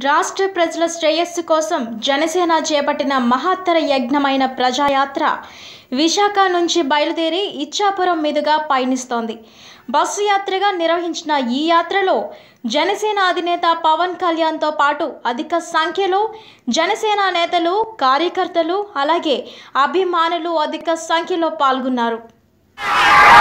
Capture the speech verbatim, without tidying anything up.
రాష్ట్ర ప్రజల శ్రేయస్సు కోసం జనసేన చేపట్టిన మహత్తర యజ్ఞమైన ప్రజాయాత్ర విశాఖ నుంచి బయలుదేరి ఇచ్చాపురం మీదుగా పయనిస్తోంది. బస్సు యాత్రగా నిర్వహించిన ఈ యాత్రలో జనసేన అధినేత పవన్ కళ్యాణ్తో పాటు అధిక సంఖ్యలో జనసేన నేతలు, కార్యకర్తలు, అలాగే అభిమానులు అధిక సంఖ్యలో పాల్గొన్నారు.